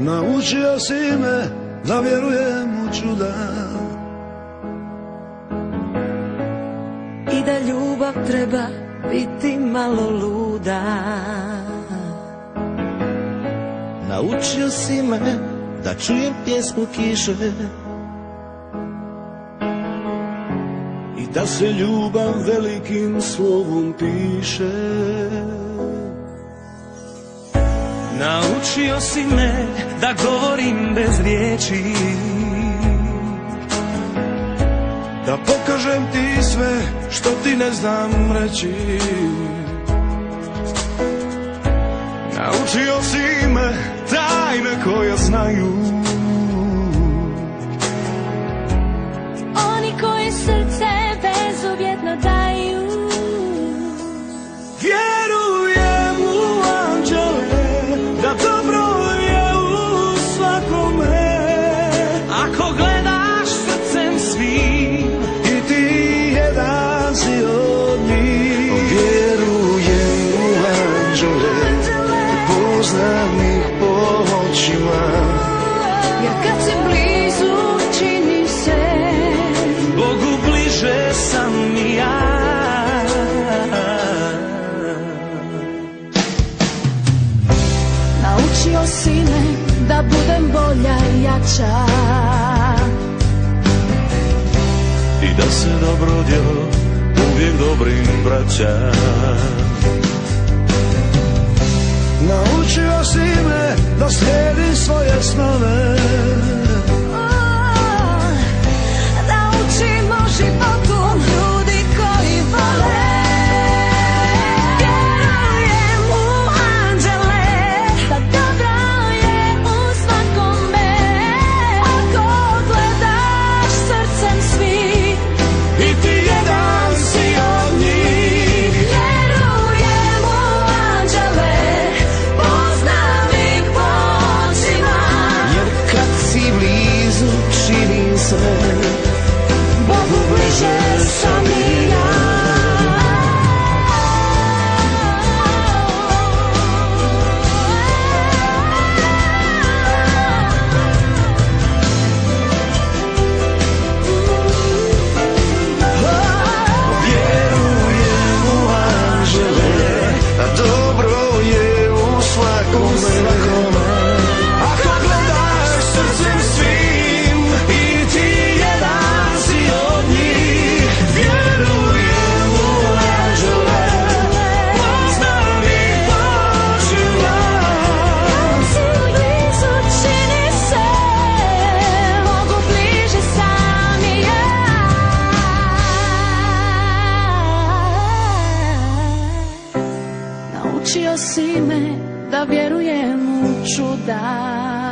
Naučio si me da vjerujem u čuda i da ljubav treba biti malo luda. Naučio si me da čujem pjesmu kiše i da se ljubav velikim slovom piše. Naučio si me da govorim bez riječi, da pokažem ti sve što ti ne znam reći. Naučio si me tajne koje znaju oni koji srce bezuvjetno daju. Vjerujem u anđele, da dobro je u svakome. ako gledaš srcem svim I ti jedan si od njih. Vjerujem u anđele, poznam ih po očima. Jer kad si blizu čini se Bogu bliže sam i ja. naučio si me da budem bolja i jača. I da se dobro djelo uvijek dobrim vraća. Naučio si me da slijedim svoje snove, Da učimo životu ljudi koji vole. Vjerujem u anđele, da dobro je u svakome. Ako gledaš srcem svih i ti jedan si od njih. vjerujem u anđele, poznam ih po očima. Jer kad si blizu čini se Bogu bliže sam i ja. Vjerujem u anđele, a dobro je u svakome. Ako gledaš srcem svim i ti jedan si od njih. Vjerujem u anđele, poznam ih po očima. Si blizu čini se, Bogu bliže sam i ja. Naučio si me da vjerujem u čuda